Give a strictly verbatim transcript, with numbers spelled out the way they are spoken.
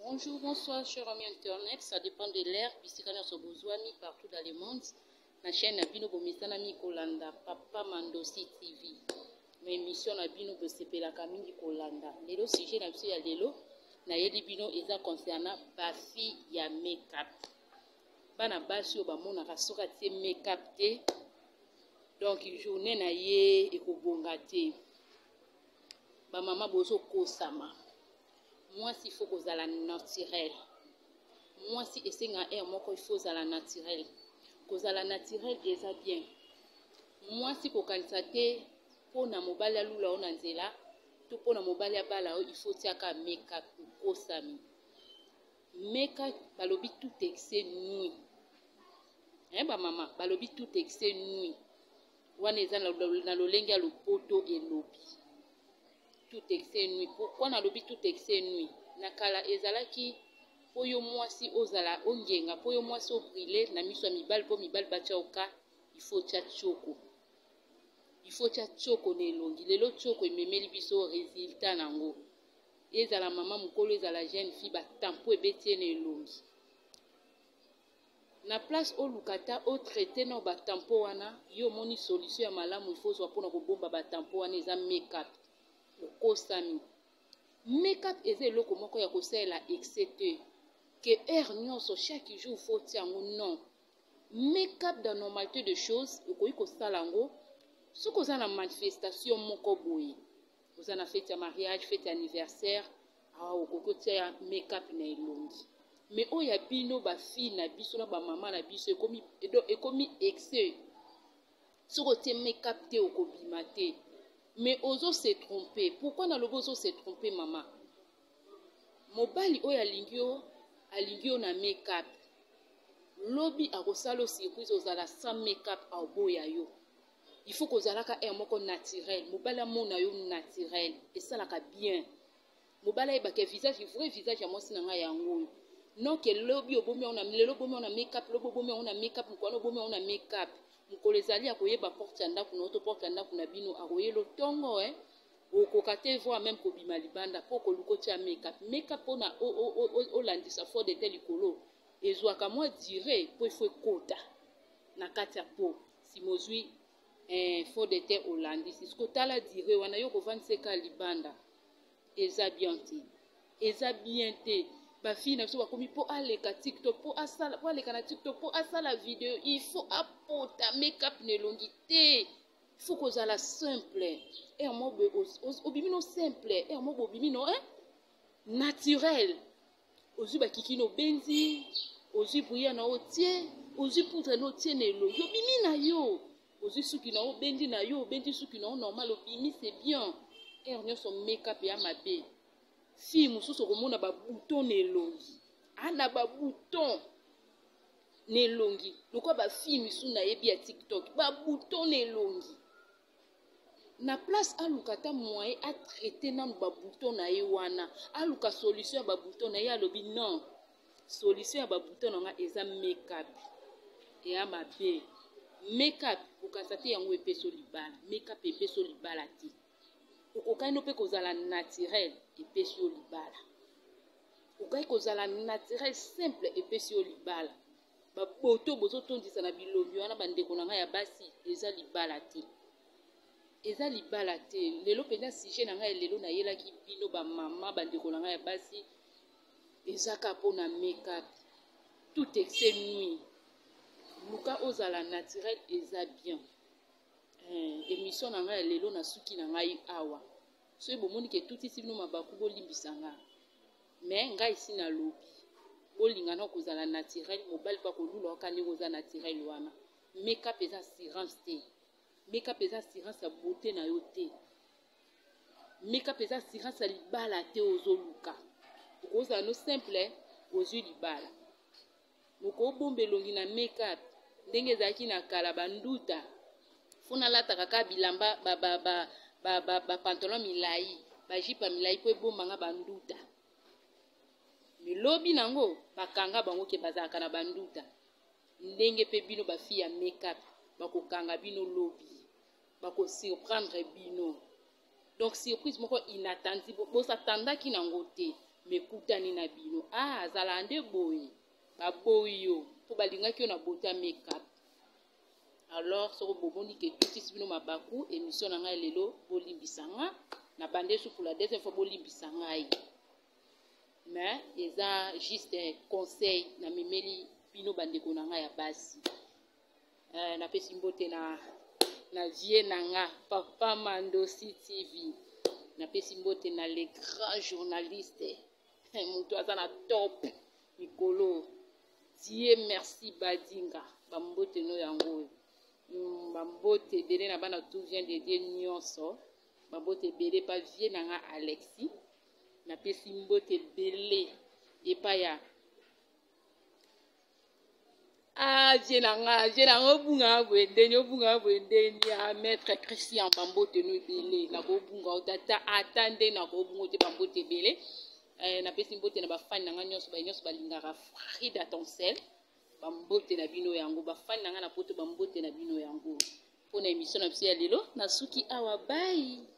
Bonjour, bonsoir, chers amis internet. Ça dépend de l'ère. Bisikana so besoin partout dans le monde. La chaîne Abino Bomisana mi Kolanda, Papa Mandosi T V. Mais émission Abino Bosepela Kamingi Kolanda. Lelo sujet na biso ya lelo na yeli bino eza concernant bafi ya make-up. Bana basi o bamona ka soka tie make-up te. Donc journée na ye ekobonga te. Ba mama bozo kosama. Moi, s'il faut que la naturel. Moi, si c'est un air, moi, il faut la naturel. Que la naturel, c'est bien. Moi, si pour constater, pour na mobile à lula on anzela, tout pour na mobile à bala, il faut tirer un make-up ou sami. Make-up, balobi tout excès nuit. Hein, ba maman, balobi tout excès nuit. Waneza na na lolenga le poto et lobi. Tout excès nuit. Pourquoi na lobi tout excès nuit? Nakala ezalaki poyo mwasi ozala ongenga poyo mwasi obrile na miso mibal po mibal bacha oka il faut tia choko. Il faut tia choko ne longi lelo choko ememeli biso résultat nango. Ezala mama mukolo ezala jeune fille ba tampo ebetie ne longi. Na place o lukata o traité no ba tampo wana yo moni solution ya malamu il faut zo pona ko bomba ba tampo wana eza make-up. Okosami make-up eze eloko moko ya kosala excès que air nyonso chaque jour faut tiango non make-up dans normalité de choses okoyi kosala ngo soki oza na manifestation moko boye oza na fête ya mariage fête ya anniversaire awa okoki otia make-up na elongi mais oyo ya bino bafille na biso na bamama na biso ekomi ekomi excès soki otie make-up te okobima te. Mais ozo se tromper. Pourquoi na lobo ozo se tromper maman? Mobali oyo alingio alingio na make-up. Lobi akosalo surprise ozala sans make-up a boya yo. Il faut kozalaka air moko naturel. Mobali amona yo naturel et ça la ka bien. Mobali ba ke visage vrai visage ya mwasi na nga yango. Non que lobi obomi on a lelo bomi on a make-up, lobo bomi on a make-up, mkwano bomi on a make-up. Mukolezali akoyeba porte ya ndako na auto porte ya ndako na bino akoyelo tongo eh okokate voir même kobima libanda po koluko tia make-up make-up pona o o o o landisa fo de tel likolo ezwaka moi dire po il faut kota na kati ya po si mozwi eh fo de tel olandisi sko tala dire wana yo kovanse ka libanda eza bien te eza bien te ba fille na biso bakomi po aleka TikTok po asala po aleka na TikTok po asala vidéo il faut apporter make-up ne longi te il faut kozala simple et mo be obimino simple et mo obimino hein naturel ozu bakiki no benzi ozu buya na otie ozu poudre no tie ne longi obimi na yo ozu suki na o bendi na yo bendi suki na o normal obimi c'est bien et on son make-up ya mabe. Si mususu komona ba bouton ne longi ana ba bouton ne longi lokwa ba fi misu na yebi ya TikTok ba bouton ne longi na place alukata moyen a traiter na ba bouton na ye wana aluka solution ya ba bouton na ye alobi non solution ya ba bouton nga eza make-up et ama be make-up okasate yango epeso libala make-up epeso libala ti okokai no pe kozala naturel epesi yo libala okokai kozala naturel simple epesi yo libala baboto bozotondisa na bilombi wana bandeko na ngai ya basi eza libala te eza libala te lelo mpenza sujet na ngai lelo nayelaki bino bamama bandeko na ngai ya basi ezaka mpona make-up tout excès nuit luka ozala naturel eza bien. Émission na ngai lelo na suki na ngai awa so bomoni ke tout ici no mabaku bolimbisa nga mais ngai ici na lobi bolinga na kozala naturel mobali pa kolula okani koza naturel wana make-up eza assurance te make-up eza assurance ya beauté na yo te make-up eza assurance ya libala te ozoluka okozala no simple ozwi libala moko bombe longi na make-up ndenge ezalaki na kala banduta funa lata kaka bilamba ba ba ba ba ba, ba pantalon milai ba jipa milai po ebomba nga banduta milobi nango bakanga bango ke bazaka na banduta ndenge pe bino ba fille ya make-up bakokanga bino lobi bako surprendre bino donc surprise moko inattendue bo s'attendaki nango te mekutani na bino. Ah, azala nde boye. Baboyi yo. Po balingaki yo na bota make-up. Alors, soko boboni ke tutisi bino mabaku, émission na ngai lelo, bolimbisa nga. Na bande sou pour la deuxième fois, bolimbisa ngai. Mais, eza juste un conseil na memeli bino bandeko na ngai ya basi. Euh, na pesi mbote na na vie na nga, Papa Mandosi T V. Na pesi mbote na les grands journalistes. Moutou aza na top. Nikolo. Dieu merci Badinga. Bambote no yango. Bambote bele na bana tout vient de Dieu nyonso. Bambote bele pa vie na nga Alexis. Na pesi mbote bele. Epa ya. Ah, je nanga, je nanga bunga bwende, nyo bunga bwende ya maître Christian Bambote no bele. Na go bunga otata atande na go bunga te Bambote bele. Eh, na pesi mbote na bafani nanga nyonso ba nyonso balingaka Frida Toncel. Bambote na bino yango bafani nanga na poto bambote na bino yango. Pona émission na biso ya lelo na suki awa bye.